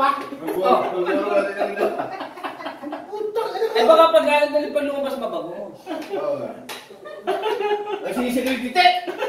pa. Eh baka pag galing pa lumabas mabango. Oo nga. Nagsisigaw yung tite!